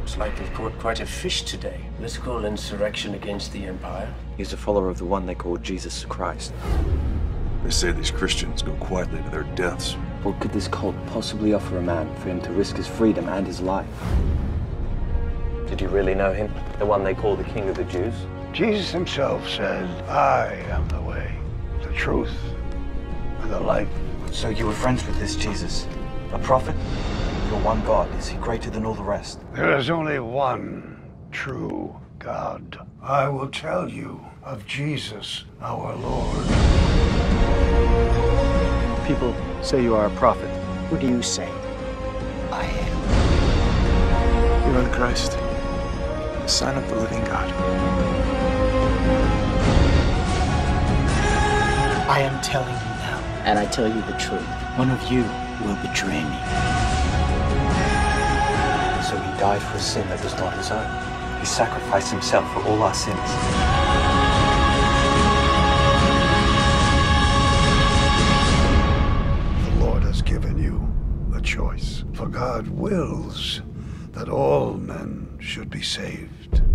It's like we've caught quite a fish today. Political insurrection against the empire. He's a follower of the one they call Jesus Christ. They say these Christians go quietly to their deaths. What could this cult possibly offer a man for him to risk his freedom and his life? Did you really know him? The one they call the King of the Jews? Jesus himself said, I am the way, the truth, and the life. So you were friends with this Jesus? A prophet? Your one God, is he greater than all the rest? There is only one true God. I will tell you of Jesus, our Lord. People say you are a prophet. Who do you say I am? You are the Christ, the Son of the living God. I am telling you now, and I tell you the truth. One of you will betray me. So he died for a sin that was not his own. He sacrificed himself for all our sins. The Lord has given you a choice. For God wills that all men should be saved